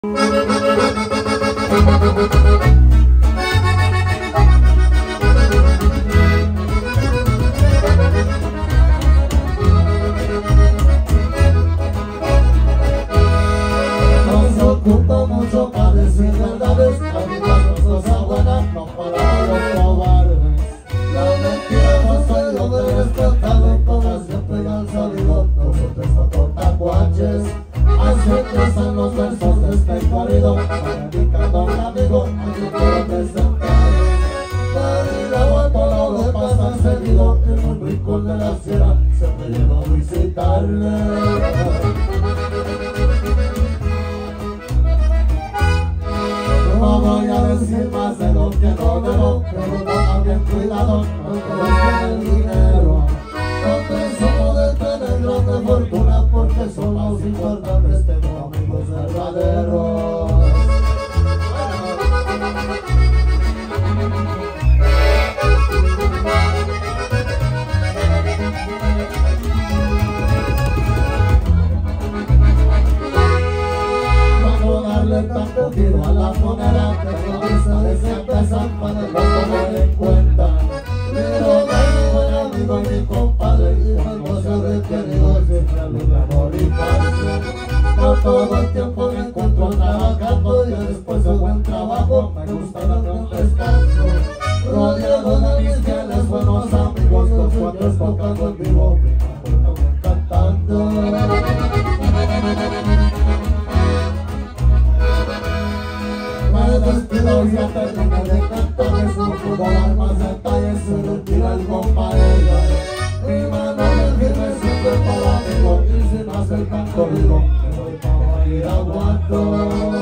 Nos ocupa mucho para decir verdades, ayudarnos cosa buena, no para los cobardes. Las mentiras no soy yo de respetado, todas siempre han salido, nosotros somos tacuaches. Hace 3 años versos de este corrido, dedicando a un amigo, a quien quiero presentar. David aguantó lo que pasa seguido, en un rincón de la sierra, siempre llego a visitarle. No voy a decir más de lo que no debo, pero tengan bien cuidado, no todos tienen dinero. Nosotros somos de tener grande fortuna, porque son los importantes, tengo amigos verdaderos. Tanto giro a la moneda, pero no se empiezan para no tomar en cuenta. Pero de mi buen amigo y mi compadre, y mi negocio requerido, siempre luz, amor y paz. No todo el tiempo me encuentro trabajando, y después de buen trabajo me gusta darme un descanso. Rodeado de mis fieles buenos amigos, los 4 tocando en vivo, mi mejor cantando. Me despido y ya terminé de cantarles, no puedo dar más detalles, se retira el compadre. Mi mano bien firme siempre para amigo, y si no hace el canto digo, me voy para ir aguanto.